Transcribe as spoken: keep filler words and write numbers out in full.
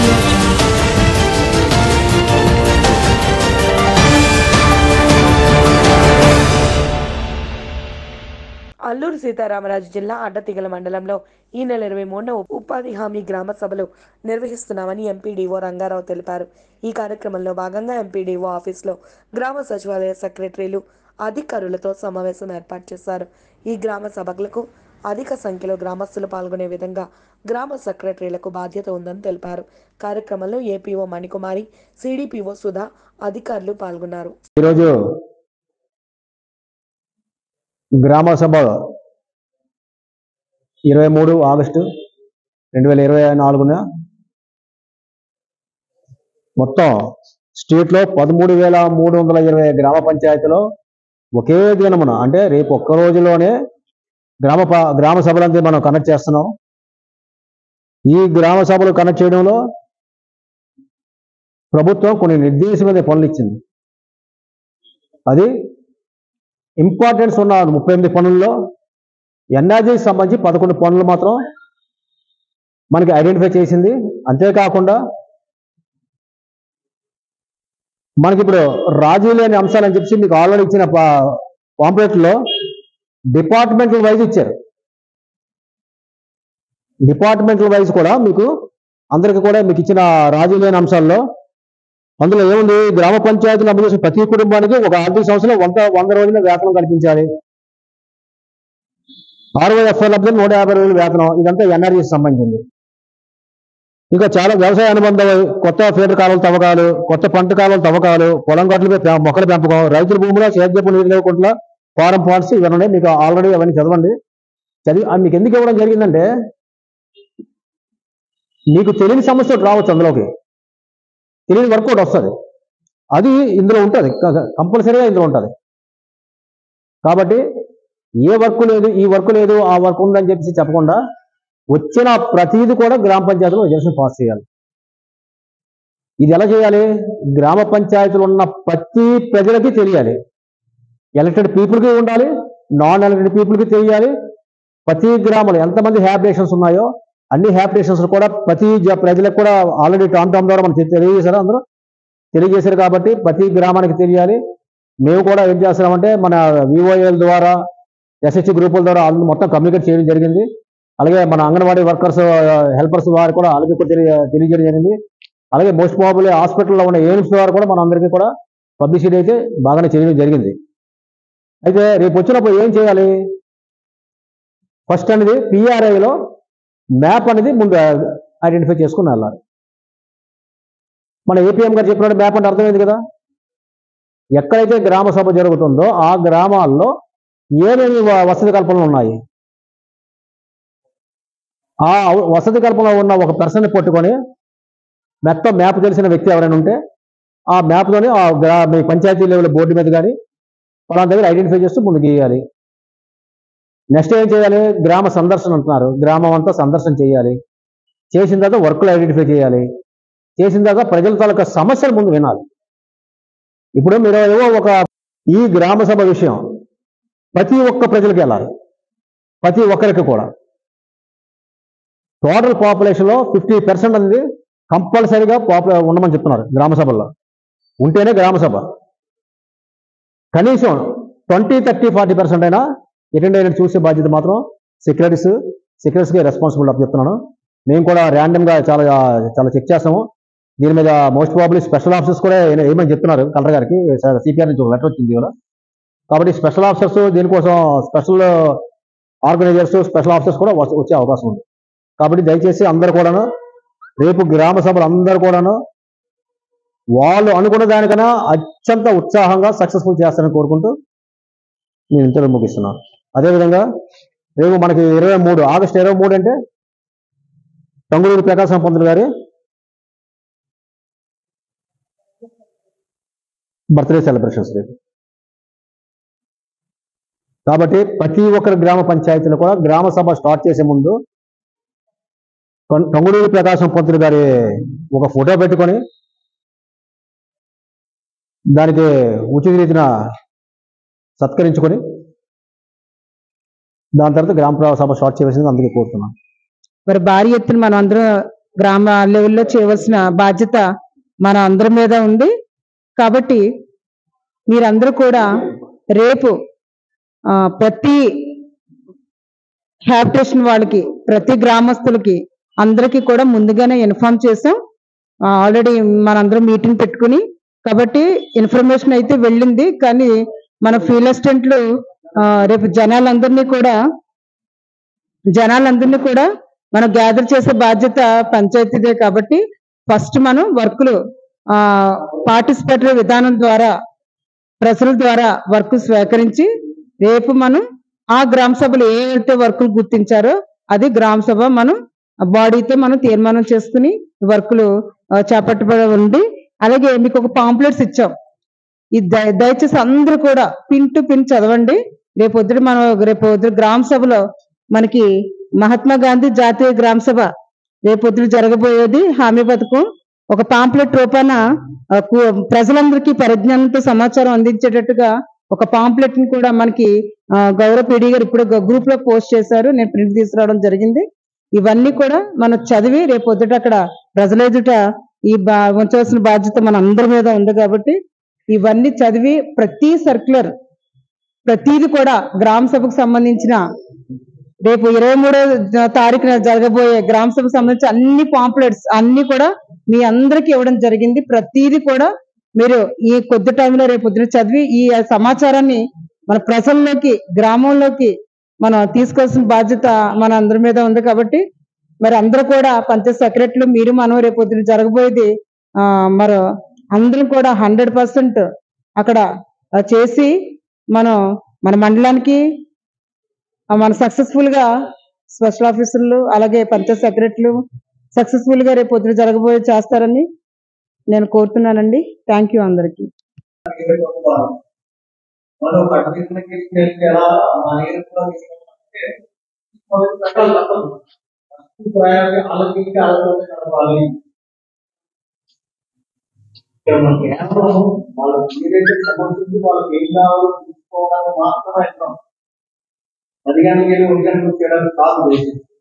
అల్లూరు సీతారామరాజు జిల్లా అడ్డతీగల మండలంలో ఈ నెల ఇరవై మూడున ఉపాధి హామీ గ్రామ సభలు నిర్వహిస్తున్నామని ఎంపీడీఓ రంగారావు తెలిపారు. ఈ కార్యక్రమంలో భాగంగా ఎంపీడీఓ ఆఫీసులో గ్రామ సచివాలయ సెక్రటరీలు అధికారులతో సమావేశం ఏర్పాటు చేశారు. ఈ గ్రామ సభలకు అధిక సంఖ్యలో గ్రామస్తులు పాల్గొనే విధంగా గ్రామ సెక్రటరీలకు బాధ్యత ఉందని తెలిపారు. కార్యక్రమంలో ఏపీఓ మణికుమారి, సిడిపిఓ సుధా అధికారులు పాల్గొన్నారు. ఈరోజు గ్రామ సభ ఇరవై మూడు ఆగస్టు రెండు వేల ఇరవై నాలుగున మొత్తం స్టేట్లో పదమూడు వేల మూడు వందల ఇరవై గ్రామ పంచాయతీలో ఒకే దినమున అంటే రేపు ఒక్క రోజులోనే గ్రామ గ్రామ సభలంతా మనం కనెక్ట్ చేస్తున్నాం. ఈ గ్రామ సభలు కనెక్ట్ చేయడంలో ప్రభుత్వం కొన్ని నిర్దేశమైన పనులు ఇచ్చింది. అది ఇంపార్టెన్స్ ఉన్న ముప్పై ఎనిమిది పనుల్లో ఎన్ఆర్జీకి సంబంధించి పదకొండు పనులు మాత్రం మనకి ఐడెంటిఫై చేసింది. అంతేకాకుండా మనకి ఇప్పుడు రాజీ లేని అంశాలు అని చెప్పి మీకు ఆల్రెడీ ఇచ్చిన పాంప్లెట్లో డిపార్ట్మెంటల్ వైజ్ ఇచ్చారు. డిపార్ట్మెంటల్ వైజ్ కూడా మీకు అందరికీ కూడా మీకు ఇచ్చిన రాజీ లేని అంశాల్లో అందులో ఏముంది, గ్రామ పంచాయతీలు అమలు చేసిన ప్రతి కుటుంబానికి ఒక ఆర్థిక సంవత్సరంలో వంద వంద రోజుల వేతనం కల్పించాలి. ఆరు ఎఫ్ఐ లబ్ధి నూట యాభై రోజుల వేతనం, ఇదంతా ఎన్ఆర్జీకి సంబంధించింది. ఇంకా చాలా వ్యవసాయ అనుబంధం, కొత్త ఫీడర్ కాలువల తవ్వకాలు, కొత్త పంట కాలువల తవ్వకాలు, పొలం గట్లపై మొక్కల పెంపకం, రైతుల భూముల సేద్యపు నీరు లేకుండా ఫారం పాయింట్స్ ఇవన్నీ మీకు ఆల్రెడీ అవన్నీ చదవండి. చదివి మీకు ఎందుకు ఇవ్వడం జరిగిందంటే మీకు తెలియని సమస్య రావచ్చు, అందులోకి తెలియని వర్క్ ఒకటి వస్తుంది, అది ఇందులో ఉంటుంది, కంపల్సరీగా ఇందులో ఉంటుంది. కాబట్టి ఏ వర్క్ లేదు, ఈ వర్క్ లేదు, ఆ వర్క్ ఉందని చెప్పేసి చెప్పకుండా వచ్చిన ప్రతిదీ కూడా గ్రామ పంచాయతీలో రిజర్వేషన్ పాస్ చేయాలి. ఇది ఎలా చేయాలి? గ్రామ పంచాయతీలు ఉన్న ప్రతి ప్రజలకి తెలియాలి. ఎలక్టెడ్ పీపుల్కి ఉండాలి, నాన్ ఎలక్టెడ్ పీపుల్కి తెలియాలి. ప్రతి గ్రామంలో ఎంతమంది హ్యాబిటేషన్స్ ఉన్నాయో అన్ని హ్యాబిటేషన్స్ కూడా ప్రతి ప్రజలకు కూడా ఆల్రెడీ టామ్ టామ్ ద్వారా మనం తెలియజేశారు, అందరూ తెలియజేశారు. కాబట్టి ప్రతి గ్రామానికి తెలియాలి. మేము కూడా ఏం చేస్తున్నామంటే మన విఓఏల ద్వారా, ఎస్హెచ్ గ్రూపుల ద్వారా మొత్తం కమ్యూనికేట్ చేయడం జరిగింది. అలాగే మన అంగన్వాడీ వర్కర్స్, హెల్పర్స్ వారు కూడా అలాగే తెలియ తెలియజేయడం జరిగింది. అలాగే మోస్ట్ ప్రాబబ్లీ హాస్పిటల్లో ఉన్న ఎయిమ్స్ ద్వారా కూడా మన అందరికీ కూడా పబ్లిసిటీ అయితే బాగానే చేయడం జరిగింది. అయితే రేపు వచ్చినప్పుడు ఏం చేయాలి? ఫస్ట్ అనేది పిఆర్ఐలో మ్యాప్ అనేది ముందు ఐడెంటిఫై చేసుకుని వెళ్ళాలి. మన ఏపీఎం గారు చెప్పినట్టు మ్యాప్ అంటే అర్థమైంది కదా. ఎక్కడైతే గ్రామ సభ జరుగుతుందో ఆ గ్రామాల్లో ఏమేమి వసతి కల్పనలు ఉన్నాయి, ఆ వసతి కల్పనలో ఉన్న ఒక పర్సన్ని పట్టుకొని మొత్తం మ్యాప్ తెలిసిన వ్యక్తి ఎవరైనా ఉంటే ఆ మ్యాప్తోనే ఆ గ్రా మీ పంచాయతీ లెవెల్ బోర్డు మీద కానీ వాళ్ళ దగ్గర ఐడెంటిఫై చేస్తూ ముందుకు గీయాలి. నెక్స్ట్ ఏం చేయాలి? గ్రామ సందర్శన అంటున్నారు, గ్రామం అంతా సందర్శన చేయాలి. చేసిన తర్వాత వర్క్లు ఐడెంటిఫై చేయాలి. చేసిన తర్వాత ప్రజల తాలూకా సమస్యలు ముందు వినాలి. ఇప్పుడు మీరు ఏవో ఒక ఈ గ్రామ సభ విషయం ప్రతి ఒక్క ప్రజలకు వెళ్ళాలి, ప్రతి ఒక్కరికి కూడా. టోటల్ పాపులేషన్లో ఫిఫ్టీ పర్సెంట్ అనేది కంపల్సరీగా పాపులే ఉండమని చెప్తున్నారు గ్రామ సభల్లో, ఉంటేనే గ్రామ సభ. కనీసం ట్వంటీ థర్టీ ఫార్టీ పర్సెంట్ అయినా అటెండ్ అయినట్టు చూసే బాధ్యత మాత్రం సెక్రటరీస్ సెక్రటరీస్గా రెస్పాన్సిబుల్ అప్ చెప్తున్నాను. మేము కూడా ర్యాండమ్గా చాలా చాలా చెక్ చేస్తాము. దీని మీద మోస్ట్ ప్రాబబ్లీ స్పెషల్ ఆఫీసర్స్ కూడా ఏమని చెప్తున్నారు కలెక్టర్ గారికి, సిపిఆర్ నుంచి ఒక లెటర్ వచ్చింది ఇవాళ. కాబట్టి స్పెషల్ ఆఫీసర్స్ దీనికోసం స్పెషల్ ఆర్గనైజర్స్ స్పెషల్ ఆఫీసర్స్ కూడా వచ్చే అవకాశం ఉంది. కాబట్టి దయచేసి అందరు కూడాను రేపు గ్రామ సభలు అందరూ కూడాను వాళ్ళు అనుకున్న దానికన్నా అత్యంత ఉత్సాహంగా సక్సెస్ఫుల్ చేస్తారని కోరుకుంటూ నేను ఇంతలో ముగిస్తున్నాను. అదేవిధంగా రేపు మనకి ఇరవై మూడు ఆగస్టు ఇరవై మూడు అంటే టంగులూరు ప్రకాశం పంతులు గారి బర్త్డే సెలబ్రేషన్స్ రేపు. కాబట్టి ప్రతి ఒక్కరి గ్రామ పంచాయతీలో కూడా గ్రామ సభ స్టార్ట్ చేసే ముందు టంగులూరు ప్రకాశం పంతులు గారి ఒక ఫోటో పెట్టుకొని దానికి ఉచిత రీతిన సత్కరించుకొని దాని తర్వాత గ్రామ సభ స్టార్ట్ చేయాల్సింది అందుకే కోరుతున్నాను. మరి భారీ ఎత్తున మనం అందరం గ్రామ లెవెల్లో చేయవలసిన బాధ్యత మన అందరి మీద ఉంది. కాబట్టి మీరందరూ కూడా రేపు ప్రతి హ్యాబిటేషన్ వాళ్ళకి, ప్రతి గ్రామస్తులకి అందరికీ కూడా ముందుగానే ఇన్ఫార్మ్ చేసాం. ఆల్రెడీ మనందరం మీటింగ్ పెట్టుకుని, కాబట్టి ఇన్ఫర్మేషన్ అయితే వెళ్ళింది. కానీ మన ఫీల్డ్ అసిస్టెంట్లు రేపు జనాలందరినీ కూడా జనాలందరినీ కూడా మనం గ్యాదర్ చేసే బాధ్యత పంచాయతీదే. కాబట్టి ఫస్ట్ మనం వర్కులు పార్టిసిపేటరీ విధానం ద్వారా ప్రజల ద్వారా వర్క్ స్వీకరించి రేపు మనం ఆ గ్రామ సభలు ఏవైతే వర్కులు గుర్తించారో అది గ్రామ సభ మనం బాడీతో మనం తీర్మానం చేసుకుని వర్కులు చేపట్టబడి ఉంది. అలాగే మీకు ఒక పాంప్లెట్స్ ఇచ్చాం. ఈ దయచేసి అందరూ కూడా పిన్ టు పిన్ చదవండి. రేపు పొద్దున మనం రేపు పొద్దున గ్రామ సభలో మనకి మహాత్మా గాంధీ జాతీయ గ్రామ సభ రేపు పొద్దున జరగబోయేది. హామీ పథకం ఒక పాంప్లెట్ రూపాన ప్రజలందరికీ పరిజ్ఞానంతో సమాచారం అందించేటట్టుగా ఒక పాంప్లెట్ ని కూడా మనకి గౌరవ పీడీ గారు ఇప్పుడు గ్రూప్ లో పోస్ట్ చేశారు. నేను ప్రింట్ తీసుకురావడం జరిగింది. ఇవన్నీ కూడా మనం చదివి రేపు పొద్దుట అక్కడ ప్రజల ఎదుట ఈ బా ఉంచవలసిన బాధ్యత మన అందరి మీద ఉంది. కాబట్టి ఇవన్నీ చదివి ప్రతి సర్క్యులర్ ప్రతిది కూడా గ్రామ సభకు సంబంధించిన రేపు ఇరవై మూడో తారీఖున జరగబోయే గ్రామ సభకు సంబంధించి అన్ని పాంప్లెట్స్ అన్ని కూడా మీ అందరికి ఇవ్వడం జరిగింది. ప్రతిది కూడా మీరు ఈ కొద్ది టైంలో రేపు పొద్దున చదివి ఈ సమాచారాన్ని మన ప్రజల్లోకి, గ్రామంలోకి మనం తీసుకోవాల్సిన బాధ్యత మన అందరి మీద ఉంది. కాబట్టి మరి అందరూ కూడా పంచాయత్ సెక్రటరీలు మీరు మనం రేపు పొద్దున జరగబోయేది మరి అందరం కూడా హండ్రెడ్ పర్సెంట్ అక్కడ చేసి మనం మన మండలానికి మన సక్సెస్ఫుల్ గా స్పెషల్ ఆఫీసర్లు అలాగే పంచాయత్ సెక్రటరీలు సక్సెస్ఫుల్ గా రేపు పొద్దున జరగబోయే చేస్తారని నేను కోరుతున్నానండి. థ్యాంక్ యూ అందరికి. అది కానీ మీరు చేయడానికి కాదు.